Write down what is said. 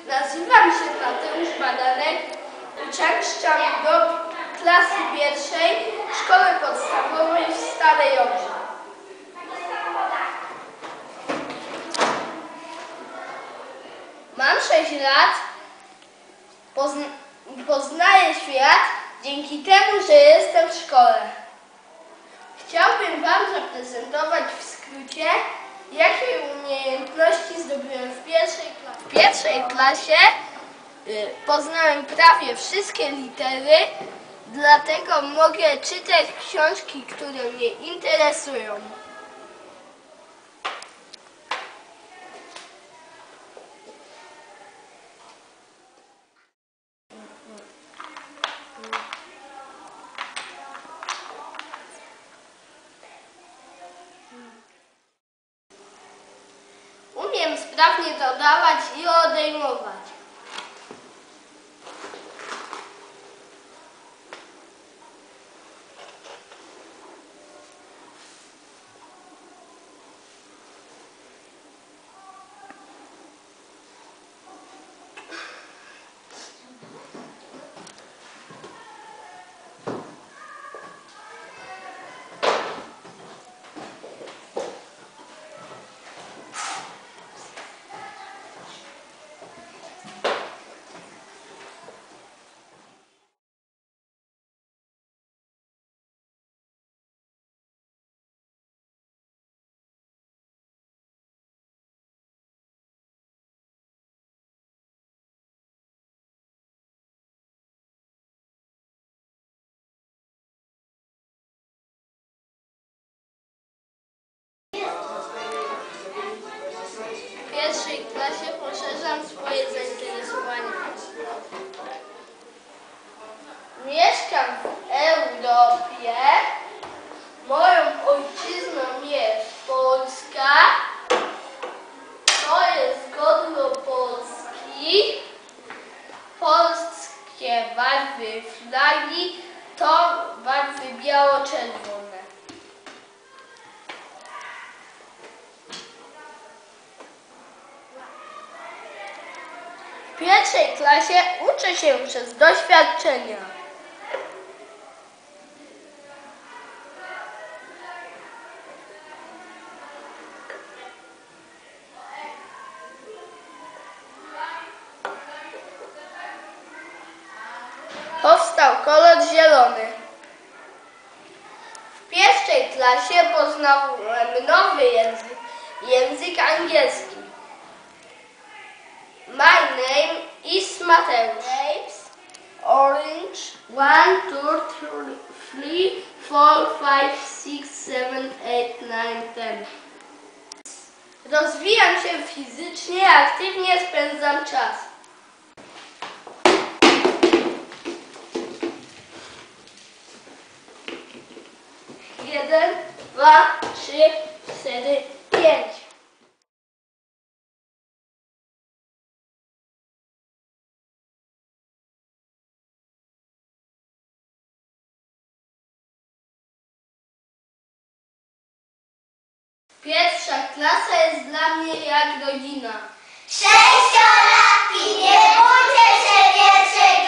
Nazywam się Mateusz Badanek, uczęszczam do klasy pierwszej szkoły podstawowej w Starej Odrze. Mam 6 lat, poznaję świat dzięki temu, że jestem w szkole. Chciałbym Wam zaprezentować w skrócie, jakie umiejętności zdobyłem w pierwszej klasie. W pierwszej klasie poznałem prawie wszystkie litery, dlatego mogę czytać książki, które mnie interesują. Umiem sprawnie dodawać i odejmować. W pierwszej klasie poszerzam swoje zainteresowania. Mieszkam w Europie. Moją ojczyzną jest Polska. To jest godło Polski. Polskie barwy flagi to barwy biało-czerwone. W pierwszej klasie uczę się przez doświadczenia. Powstał kolor zielony. W pierwszej klasie poznałem nowy język angielski. My name is Mateusz. Orange 1, 2, 3, 4, 5, 6, 7, 8, 9, 10. Rozwijam się fizycznie, aktywnie spędzam czas. Jeden, 2, 3, 4, 5. Pierwsza klasa jest dla mnie jak rodzina. 6-latki, nie bójcie się pierwszej